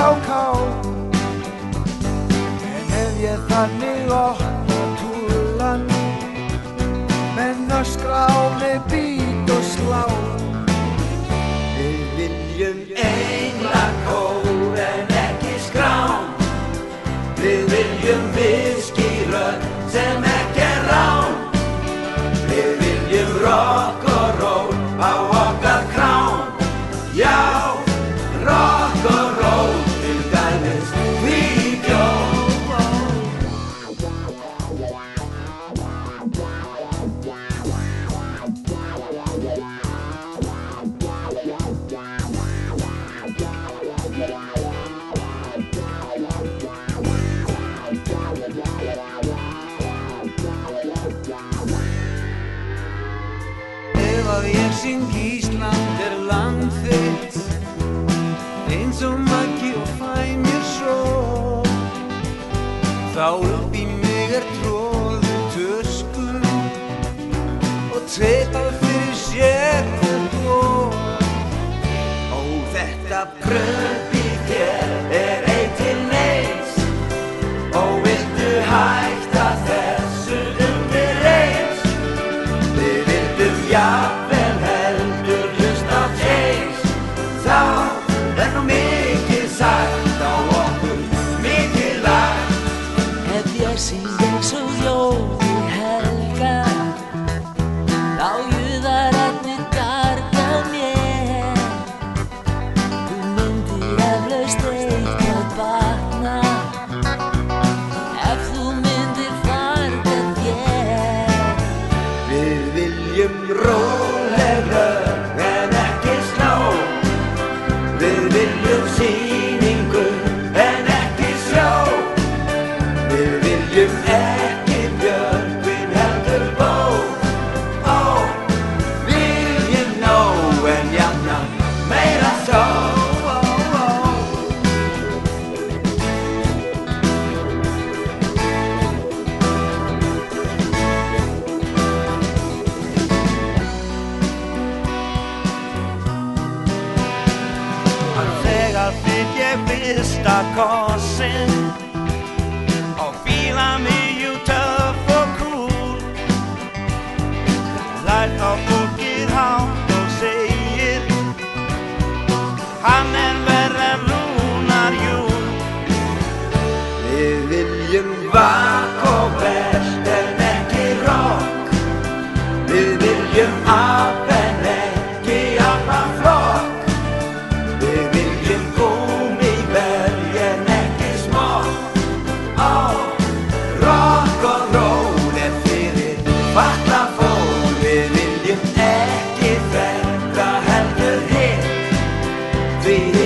KK. En ef ég þannig opna túlan, menn öskra á mig bít og slá. Við viljum englakór en ekki skrám. Við viljum viskírödd sem ekki rán. Við viljum rock og roll á okkar krám. Já, rock og roll til dæmis við bjór. Ef að ég syng Ísland land þitt, eins og Maggi og fæ mér svo, þá upp í mig tróðu töskum og teipað fyrir sér og blóð. Ó, þetta prump í þér ei til neins. Ó, viltu hætta þessu við eins? Við vildum jafnvel heldur hlusta á Chase. Þá nú mikið sagt á okkur, mikið lagt. Ef ég syng eins og Jói Helga, þá juðar allir garga mér. Þú myndir eflaust eitthvað batna, ef þú myndir farga þér. Við viljum róleg lög en ekki sló. Við viljum sýningu en ekki sjó. Við viljum ekki Björgvin heldur bók. Ó, viljum nóg en jafnan meira sjó. Þegar fikk ég fyrsta kossinn og fíla mig jú töff og cool. Lært á fólkið hátt og segir, hann verri en Rúnar Júl. Við viljum vakk og best en ekki rock. Við viljum app en ekki appaflokk. Við viljum gúmmíberg en ekki smokk. Ó, rock og roll er fyrir fatlað fólk. Við viljum ekki þetta heldur hitt. Því